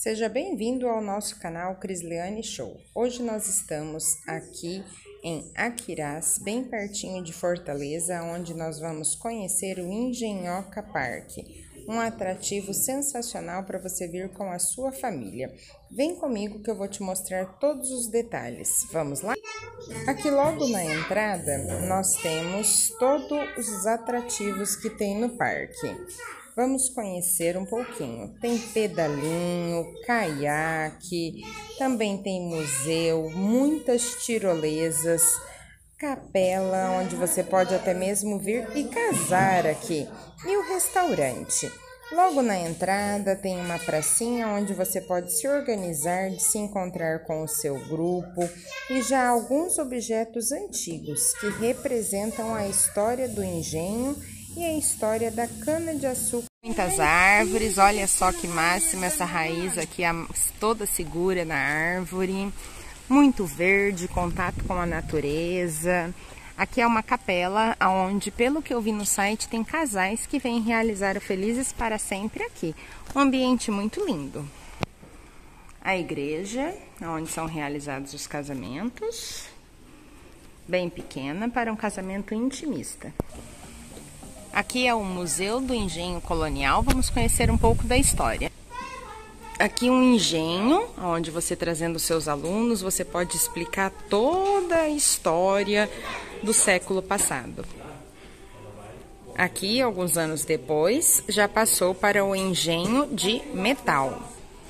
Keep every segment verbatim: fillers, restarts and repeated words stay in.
Seja bem-vindo ao nosso canal Crisleane Show. Hoje nós estamos aqui em Aquirás, bem pertinho de Fortaleza, onde nós vamos conhecer o Engenhoca Parque, um atrativo sensacional para você vir com a sua família. Vem comigo que eu vou te mostrar todos os detalhes. Vamos lá? Aqui logo na entrada nós temos todos os atrativos que tem no parque. Vamos conhecer um pouquinho. Tem pedalinho, caiaque, também tem museu, muitas tirolesas, capela, onde você pode até mesmo vir e casar aqui. E o restaurante. Logo na entrada tem uma pracinha onde você pode se organizar, de se encontrar com o seu grupo e já alguns objetos antigos que representam a história do engenho e a história da cana-de-açúcar. Muitas árvores, olha só que máxima essa raiz aqui, toda segura na árvore. Muito verde, contato com a natureza. Aqui é uma capela, onde, pelo que eu vi no site, tem casais que vêm realizar o Felizes para Sempre aqui. Um ambiente muito lindo. A igreja, onde são realizados os casamentos. Bem pequena, para um casamento intimista. Aqui é o Museu do Engenho Colonial, vamos conhecer um pouco da história. Aqui um engenho, onde você trazendo seus alunos, você pode explicar toda a história do século passado. Aqui, alguns anos depois, já passou para o engenho de metal.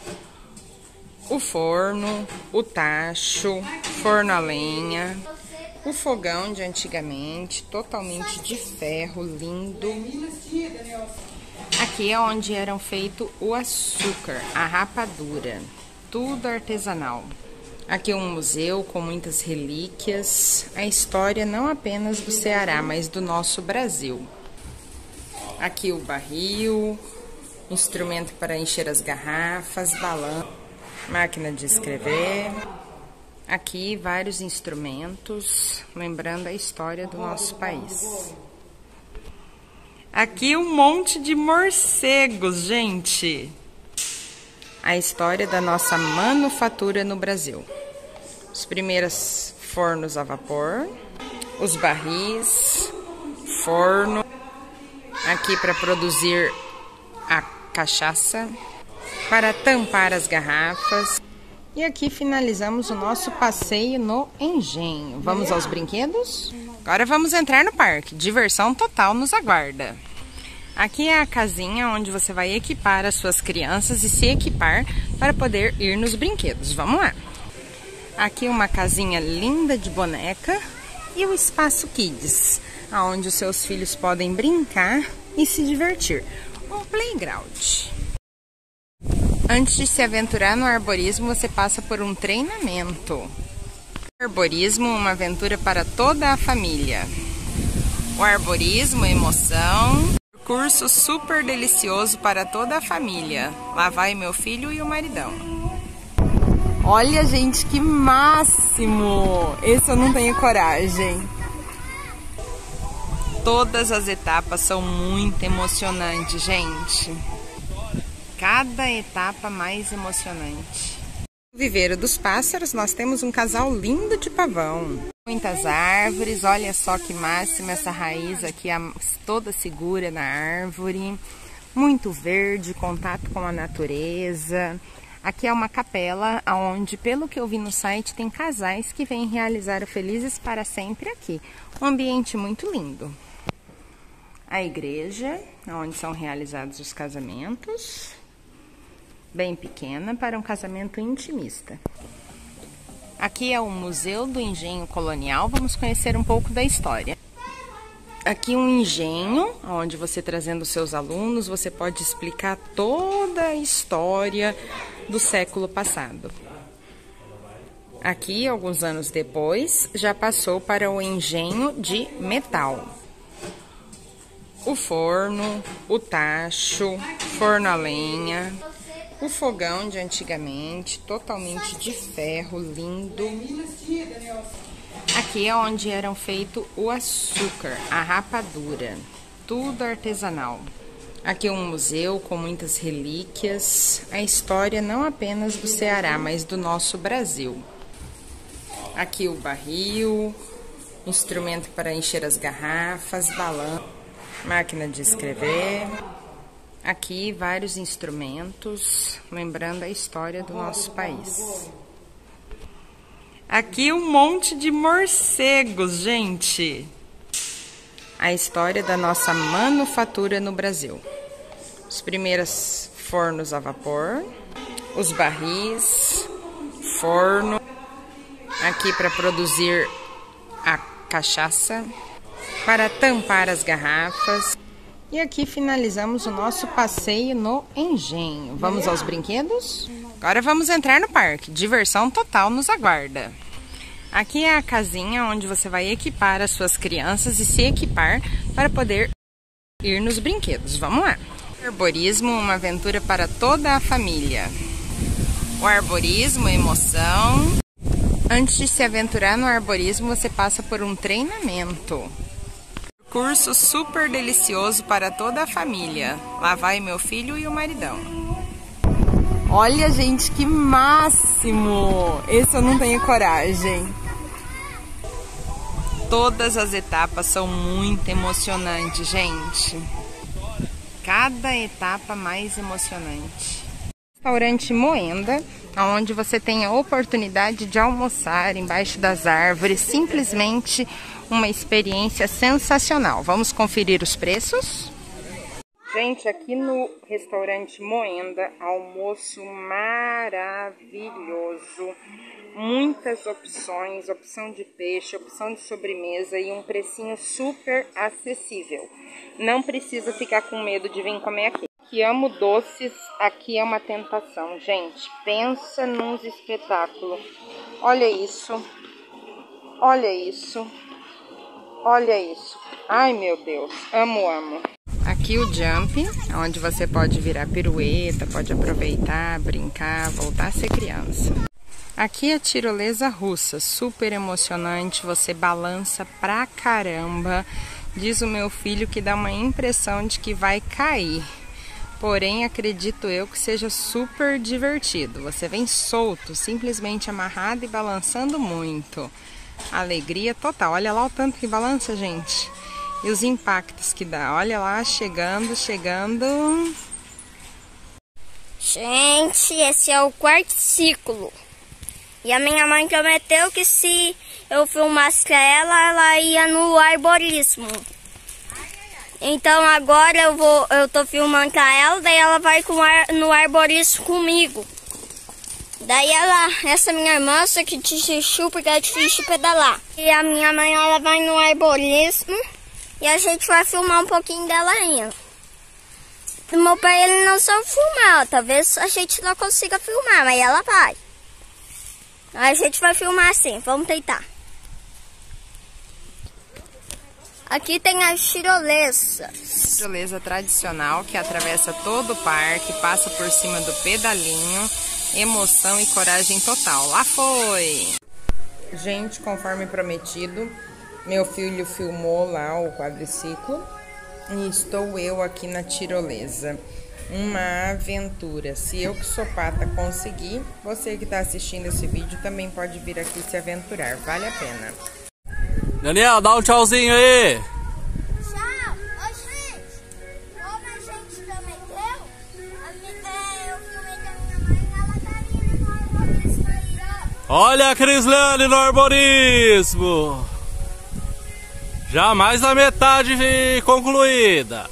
O forno, o tacho, forno a lenha. O fogão de antigamente, totalmente de ferro, lindo. Aqui é onde eram feito o açúcar, a rapadura, tudo artesanal. Aqui é um museu com muitas relíquias, a história não apenas do Ceará, mas do nosso Brasil. Aqui o barril, instrumento para encher as garrafas, balanço, máquina de escrever. Aqui vários instrumentos, lembrando a história do nosso país. Aqui um monte de morcegos, gente. A história da nossa manufatura no Brasil. Os primeiros fornos a vapor, os barris, forno. Aqui para produzir a cachaça, para tampar as garrafas. E aqui finalizamos o nosso passeio no engenho. Vamos aos brinquedos? Agora vamos entrar no parque. Diversão total nos aguarda. Aqui é a casinha onde você vai equipar as suas crianças e se equipar para poder ir nos brinquedos. Vamos lá. Aqui uma casinha linda de boneca e o espaço Kids, onde os seus filhos podem brincar e se divertir. Um playground. Antes de se aventurar no arborismo, você passa por um treinamento. Arborismo, uma aventura para toda a família. O arborismo, emoção. Curso super delicioso para toda a família. Lá vai meu filho e o maridão. Olha, gente, que máximo! Esse eu não tenho coragem. Todas as etapas são muito emocionantes, gente. Cada etapa mais emocionante. No viveiro dos pássaros, nós temos um casal lindo de pavão. Muitas árvores, olha só que máxima essa raiz aqui, toda segura na árvore. Muito verde, contato com a natureza. Aqui é uma capela, onde, pelo que eu vi no site, tem casais que vêm realizar o Felizes para Sempre aqui. Um ambiente muito lindo. A igreja, onde são realizados os casamentos. Bem pequena, para um casamento intimista. Aqui é o Museu do Engenho Colonial, vamos conhecer um pouco da história. Aqui um engenho, onde você trazendo seus alunos, você pode explicar toda a história do século passado. Aqui, alguns anos depois, já passou para o engenho de metal. O forno, o tacho, forno a lenha. O fogão de antigamente, totalmente de ferro, lindo. Aqui é onde eram feito o açúcar, a rapadura, tudo artesanal. Aqui é um museu com muitas relíquias, a história não apenas do Ceará, mas do nosso Brasil. Aqui o barril, instrumento para encher as garrafas, balanço, máquina de escrever. Aqui vários instrumentos, lembrando a história do nosso país. Aqui um monte de morcegos, gente. A história da nossa manufatura no Brasil. Os primeiros fornos a vapor, os barris, forno, aqui para produzir a cachaça, para tampar as garrafas. E aqui finalizamos o nosso passeio no engenho. Vamos aos brinquedos? Agora vamos entrar no parque. Diversão total nos aguarda. Aqui é a casinha onde você vai equipar as suas crianças e se equipar para poder ir nos brinquedos. Vamos lá! Arborismo, uma aventura para toda a família. O arborismo, emoção. Antes de se aventurar no arborismo, você passa por um treinamento. Curso super delicioso para toda a família. Lá vai meu filho e o maridão. Olha, gente, que máximo! Esse eu não tenho coragem. Todas as etapas são muito emocionantes, gente. Cada etapa mais emocionante. Restaurante Moenda, onde você tem a oportunidade de almoçar embaixo das árvores. Simplesmente uma experiência sensacional. Vamos conferir os preços? Gente, aqui no restaurante Moenda, almoço maravilhoso. Muitas opções, opção de peixe, opção de sobremesa e um precinho super acessível. Não precisa ficar com medo de vir comer aqui. Que amo doces, aqui é uma tentação. Gente, pensa num espetáculo. Olha isso. Olha isso. Olha isso. Ai, meu Deus. Amo, amo. Aqui o Jump, onde você pode virar pirueta, pode aproveitar, brincar, voltar a ser criança. Aqui a tirolesa russa, super emocionante, você balança pra caramba. Diz o meu filho que dá uma impressão de que vai cair. Porém, acredito eu que seja super divertido. Você vem solto, simplesmente amarrado e balançando muito. Alegria total. Olha lá o tanto que balança, gente. E os impactos que dá. Olha lá, chegando, chegando. Gente, esse é o quarto ciclo. E a minha mãe prometeu que se eu filmasse com ela, ela ia no arborismo. Então agora eu vou, eu tô filmando com ela, daí ela vai com ar, no arborismo comigo. Daí ela, essa minha irmã, só que de chuchu, porque é difícil pedalar. E a minha mãe, ela vai no arborismo e a gente vai filmar um pouquinho dela ainda. O meu pai, ele não sabe filmar, talvez a gente não consiga filmar, mas ela vai. A gente vai filmar assim, vamos tentar. Aqui tem a tirolesa. Tirolesa tradicional que atravessa todo o parque, passa por cima do pedalinho. Emoção e coragem total. Lá foi! Gente, conforme prometido, meu filho filmou lá o quadriciclo e estou eu aqui na tirolesa. Uma aventura. Se eu que sou pata conseguir, você que está assistindo esse vídeo também pode vir aqui se aventurar. Vale a pena. Daniel, dá um tchauzinho aí. Tchau. Ô, gente. Como a gente prometeu, a minha, é, eu filmei com a minha mãe e ela tá ali no arborismo aí, ó. Olha a Crislane no arborismo. Já mais da metade concluída.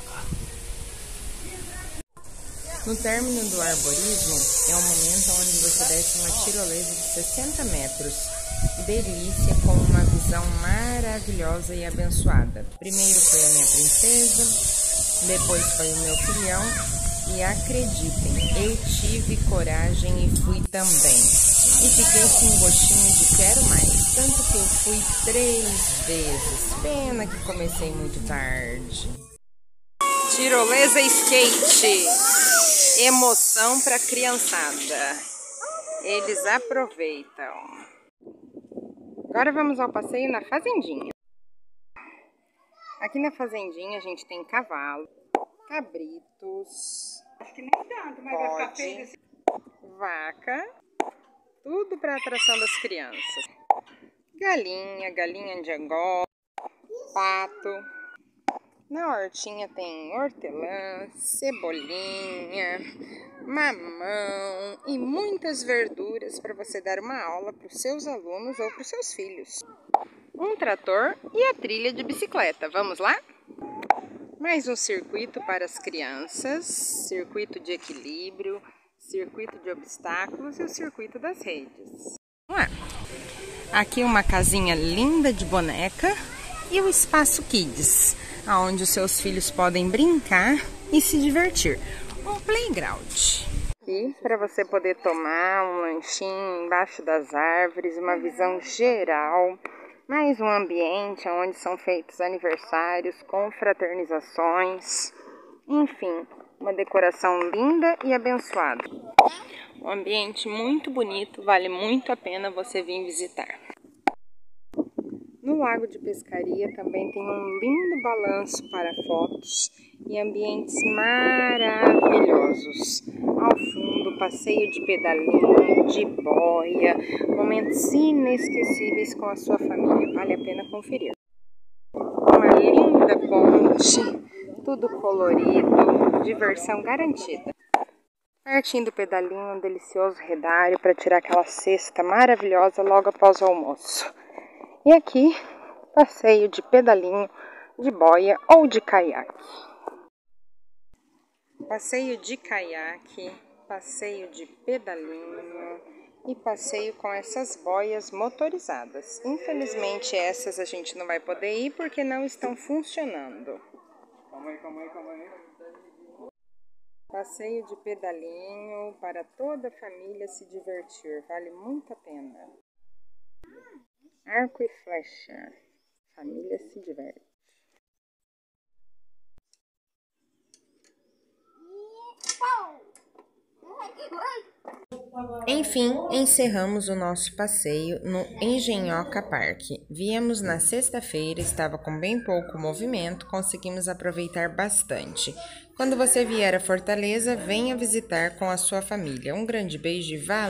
No término do arborismo, é o momento onde você desce uma tirolesa de sessenta metros. Delícia, com uma visão maravilhosa e abençoada. Primeiro foi a minha princesa, depois foi o meu filhão. E acreditem, eu tive coragem e fui também. E fiquei com um gostinho de quero mais. Tanto que eu fui três vezes. Pena que comecei muito tarde. Tirolesa skate. Emoção para a criançada. Eles aproveitam. Agora vamos ao passeio na fazendinha. Aqui na fazendinha a gente tem cavalo, cabritos, Acho que nem tanto, mas vai ficar feio bode, desse... vaca, tudo para atração das crianças. Galinha, galinha de Angola, pato. Na hortinha tem hortelã, cebolinha, mamão e muitas verduras para você dar uma aula para os seus alunos ou para os seus filhos. Um trator e a trilha de bicicleta. Vamos lá? Mais um circuito para as crianças, circuito de equilíbrio, circuito de obstáculos e o circuito das redes. Vamos lá. Aqui uma casinha linda de boneca e o espaço Kids, onde os seus filhos podem brincar e se divertir. Um playground. E para você poder tomar um lanchinho embaixo das árvores, uma visão geral, mais um ambiente onde são feitos aniversários, confraternizações, enfim, uma decoração linda e abençoada. Um ambiente muito bonito, vale muito a pena você vir visitar. No Lago de Pescaria também tem um lindo balanço para fotos e ambientes maravilhosos. Ao fundo, passeio de pedalinho, de boia, momentos inesquecíveis com a sua família. Vale a pena conferir. Uma linda ponte, tudo colorido, diversão garantida. Pertinho do pedalinho, um delicioso redário para tirar aquela cesta maravilhosa logo após o almoço. E aqui, passeio de pedalinho, de boia ou de caiaque. Passeio de caiaque, passeio de pedalinho e passeio com essas boias motorizadas. Infelizmente essas a gente não vai poder ir porque não estão funcionando. Calma aí, calma aí, calma aí. Passeio de pedalinho para toda a família se divertir, vale muito a pena. Arco e flecha, família se diverte. Enfim, encerramos o nosso passeio no Engenhoca Park. Viemos na sexta-feira, estava com bem pouco movimento, conseguimos aproveitar bastante. Quando você vier a Fortaleza, venha visitar com a sua família. Um grande beijo e valeu!